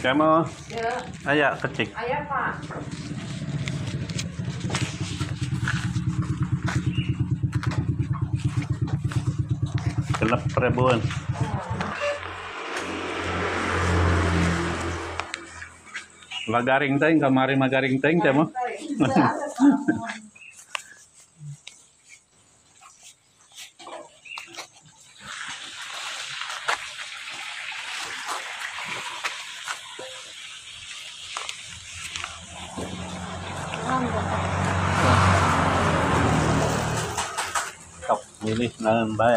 Kamu Ya, ayak kecik. ayah Pak. Genep ribuan. Magaring teng kamari magaring teng kamu. Tok milih naon bae.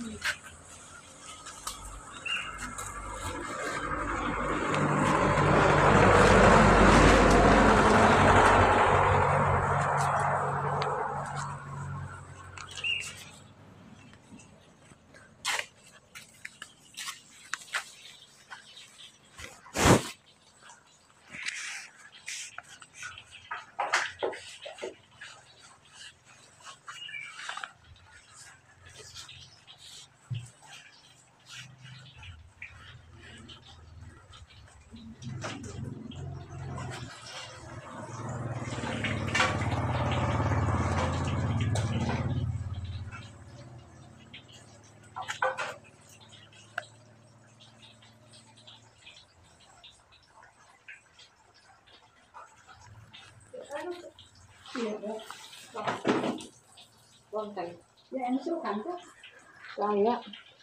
Bonteng. Ya, ini suruh kan tuh. Saya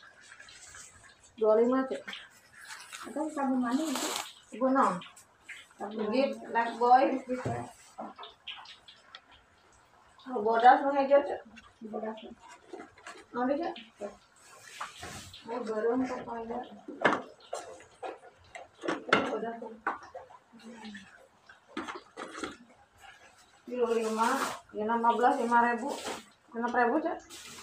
25 tuh. Atau sabun mandi itu. Ibu nong. Gigit, like boy. Oh, bodas mau hijau tuh. Bodas. Mau deh tuh. Oh, baru untuk toilet. Bodas tuh. Kilo 5, ya 15, 5.000. 6.000 cak.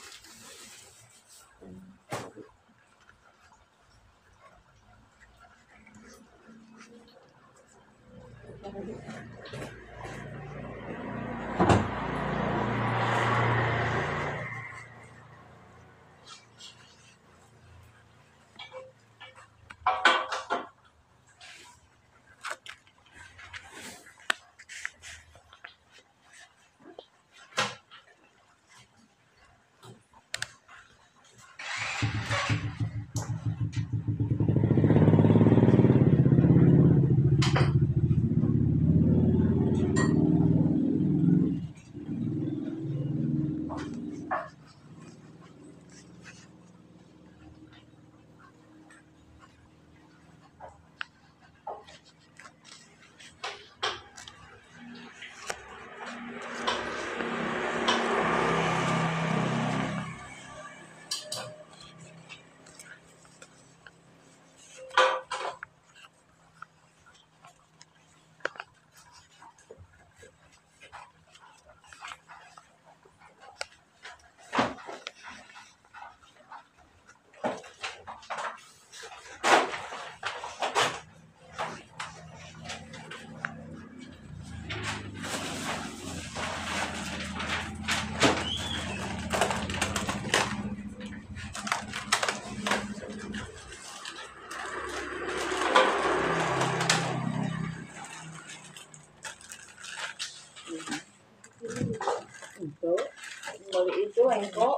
Itu engkau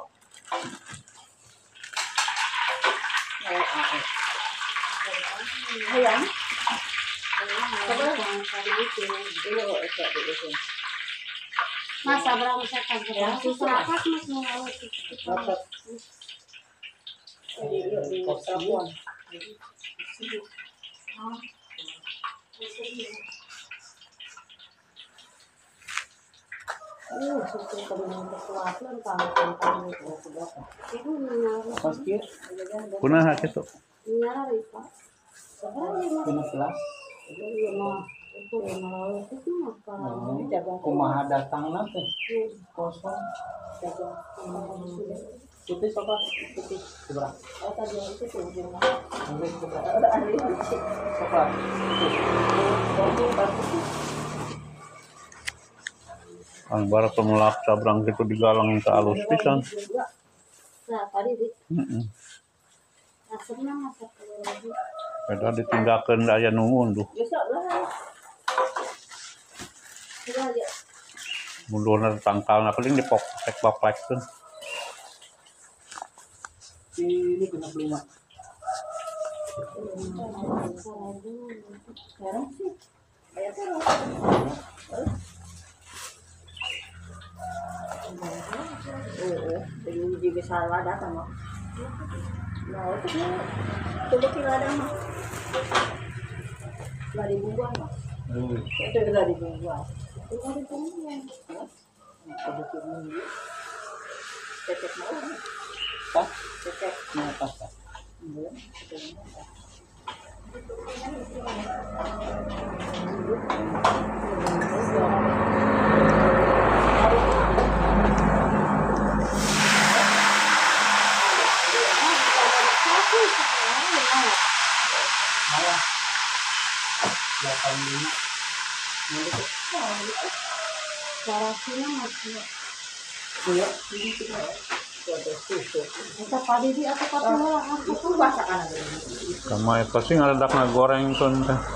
ayam masa berapa sekat berapa mas mau Kunaha kitu. Kumaha datang nanti kosong putih sobat putih seberapa sobat Ang barak pemulak sabrang gitu digalang ke alus pisan. nah tadi di Heeh. asapnya masak lagi Beda ditinggalkan aya nungun tuh. Besok lah. Coba aja. Mundurna tangkalna paling dipoklek-poklekkeun. Ini kena kelima. Sekarang sih. Kayak terus. Jadi uji besar lada sama. Nah, itu coba kira ada mah. Lah dibuang mah. Itu lah dibuang. Itu lah dibuang. Cecek mau. Hah? Cecek. Nah, pas. Malah 85. Garasinya masih. Iya. Kita padi di apa kata orang itu masakan ada. Sama eta sih ngaledakna goreng kun teh.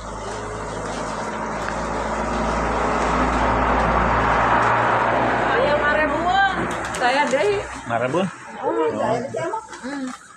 Saya marebuan. Saya deh. Ngarebeun. Oh, saya di sana.